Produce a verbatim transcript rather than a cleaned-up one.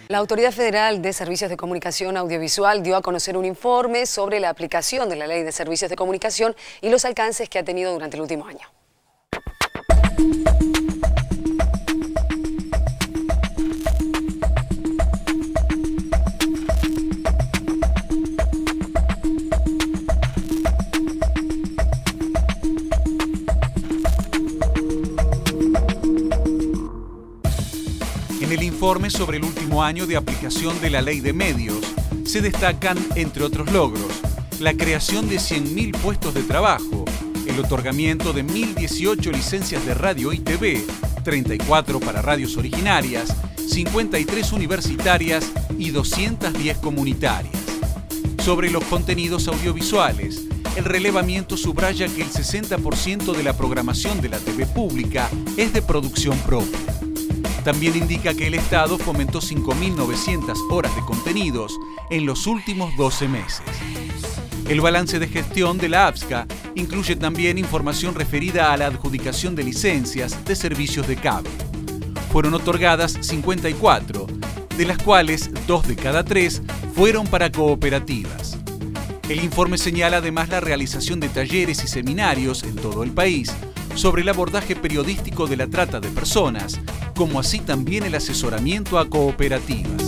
La Autoridad Federal de Servicios de Comunicación Audiovisual dio a conocer un informe sobre la aplicación de la Ley de Servicios de Comunicación y los alcances que ha tenido durante el último año. En el informe sobre el último año de aplicación de la Ley de Medios, se destacan, entre otros logros, la creación de cien mil puestos de trabajo, el otorgamiento de mil dieciocho licencias de radio y T V, treinta y cuatro para radios originarias, cincuenta y tres universitarias y doscientas diez comunitarias. Sobre los contenidos audiovisuales, el relevamiento subraya que el sesenta por ciento de la programación de la T V pública es de producción propia. También indica que el Estado fomentó cinco mil novecientas horas de contenidos en los últimos doce meses. El balance de gestión de la A P S C A incluye también información referida a la adjudicación de licencias de servicios de cable. Fueron otorgadas cincuenta y cuatro, de las cuales dos de cada tres fueron para cooperativas. El informe señala además la realización de talleres y seminarios en todo el país sobre el abordaje periodístico de la trata de personas, como así también el asesoramiento a cooperativas.